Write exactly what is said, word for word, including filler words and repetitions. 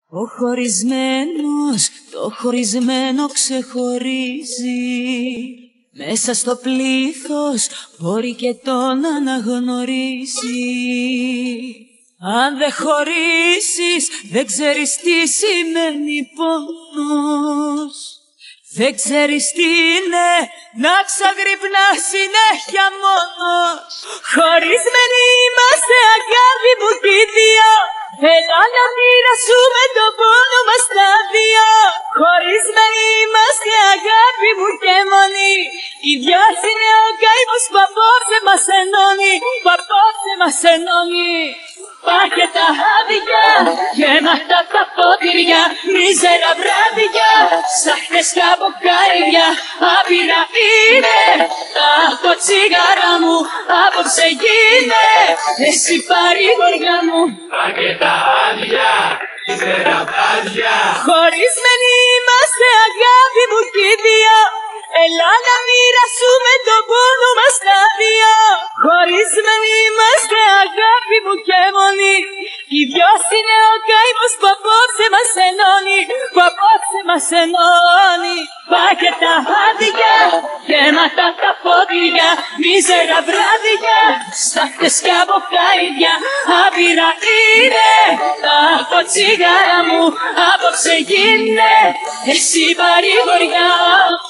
Ο χωρισμένος το χωρισμένο ξεχωρίζει. Μέσα στο πλήθος μπορεί και τον αναγνωρίζει. Αν δεν χωρίσεις δεν ξέρεις τι σημαίνει πόνος. Δεν ξέρεις τι είναι να ξαγρυπνάς συνέχεια μόνος. Χωρισμένοι είμαστε αγάπη μου κι οι δύο. Έλα να μοιρασούμε τον πόνο μας τα δύο. Χωρισμένοι είμαστε αγάπη μου και μόνοι. Οι δυο είναι ο καημός που απόψε μας ενώνει. Που απόψε μας ενώνει. Πάχε τα άδεια, γεμάτα τα ποτήρια, μίζερα βράδια, ψάχνες τα μπουκάλια. Άπειρα είναι από τσιγάρα μου, απόψε γίνε εσύ παρηγοριά μου. Πάχε τα άδεια, μίζερα βράδια. Χωρισμένοι είμαστε αγάπη μου κι οι δύο. Έλα να μοιρασούμε τον πόνο μας τα δύο. Χωρισμένοι είμαστε αγάπη μου και μόνοι. Οι δυο είναι ο καημός που απόψε μας ενώνει. Που απόψε μας ενώνει. Πάχε τα άδεια, γεμάτα τα ποτήρια, μίζερα βράδια, στάχτες κι από καηδιά. Άπειρα είναι από τσιγάρα μου, απόψε γίνε εσύ παρηγοριά.